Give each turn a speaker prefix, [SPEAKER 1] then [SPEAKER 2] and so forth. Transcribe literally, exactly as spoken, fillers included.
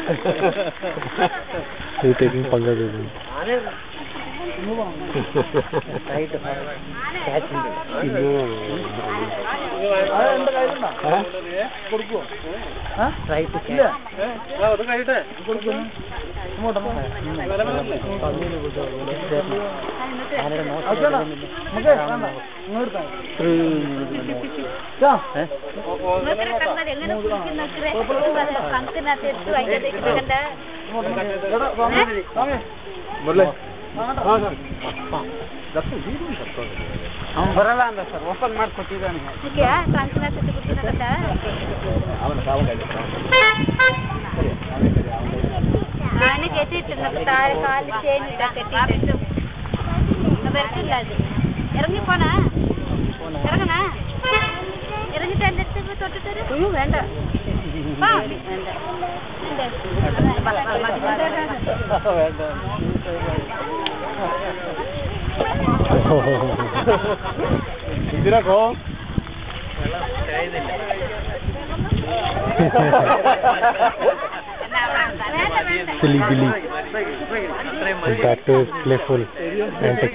[SPEAKER 1] He's taking पंगा दे रहे
[SPEAKER 2] right catch right ಅವನು ಬರಲ್ಲ ಅಂದ ಸರ್ ಓಪನ್ ಮಾಡಿ ಕೊಟ್ಟಿದ್ದಾನೆ
[SPEAKER 3] ನಾನು ಕೆಟ್ಟಿಟ್ಟು ತಾಳೆ ಕಾಲು ಚೇನ್ ಕೆಟ್ಟಿಟ್ಟು വരത്തില്ല അത് ഇറങ്ങിപ്പോണാ ഇറങ്ങണ ഇറങ്ങിട്ട് എൻ്റെ അടുത്ത് തൊട്ടിട്ടൊരു അയ്യോ വേണ്ട
[SPEAKER 1] ഇതിനോ silly Billy. That is playful antics.